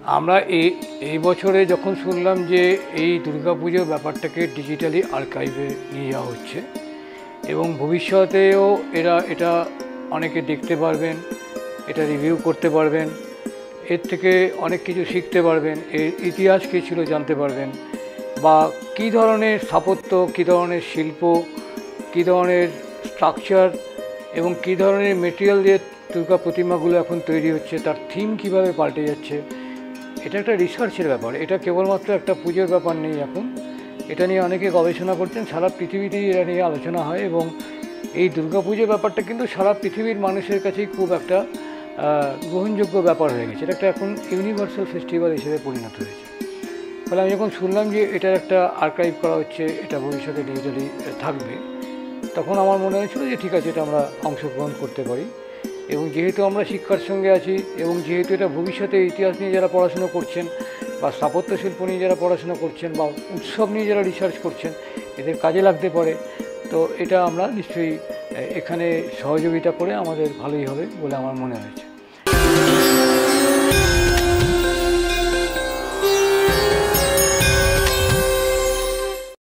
আমরা এই বছরে যখন শুনলাম যে এই দুর্গাপুজোর ব্যাপারটাকে ডিজিটালি আর্কাইভে নিয়ে যাওয়া হচ্ছে এবং ভবিষ্যতেও এটা অনেকে দেখতে পারবেন, এটা রিভিউ করতে পারবেন, এর থেকে অনেক কিছু শিখতে পারবেন, এর ইতিহাস কী ছিল জানতে পারবেন, বা কী ধরনের স্থাপত্য, কী ধরনের শিল্প, কী ধরনের স্ট্রাকচার এবং কী ধরনের মেটেরিয়াল দিয়ে দুর্গা প্রতিমাগুলো এখন তৈরি হচ্ছে, তার থিম কীভাবে পাল্টে যাচ্ছে। এটা একটা রিসার্চের ব্যাপার, এটা কেবলমাত্র একটা পুজোর ব্যাপার নেই। এখন এটা নিয়ে অনেকে গবেষণা করছেন, সারা পৃথিবীতেই এটা নিয়ে আলোচনা হয় এবং এই দুর্গাপুজোর ব্যাপারটা কিন্তু সারা পৃথিবীর মানুষের কাছেই খুব একটা গ্রহণযোগ্য ব্যাপার হয়ে গেছে। এটা একটা এখন ইউনিভার্সাল ফেস্টিভ্যাল হিসেবে পরিণত হয়েছে। ফলে আমি যখন শুনলাম যে এটার একটা আর্কাইভ করা হচ্ছে, এটা ভবিষ্যতে ডিজিটালি থাকবে, তখন আমার মনে হয়েছিল যে ঠিক আছে, এটা আমরা অংশগ্রহণ করতে পারি। এবং যেহেতু আমরা শিক্ষার সঙ্গে আছি এবং যেহেতু এটা ভবিষ্যতে ইতিহাস নিয়ে যারা পড়াশুনো করছেন বা স্থাপত্য শিল্প নিয়ে যারা পড়াশুনো করছেন বা উৎসব নিয়ে যারা রিসার্চ করছেন, এদের কাজে লাগতে পারে, তো এটা আমরা নিশ্চয়ই এখানে সহযোগিতা করে আমাদের ভালোই হবে বলে আমার মনে হয়েছে।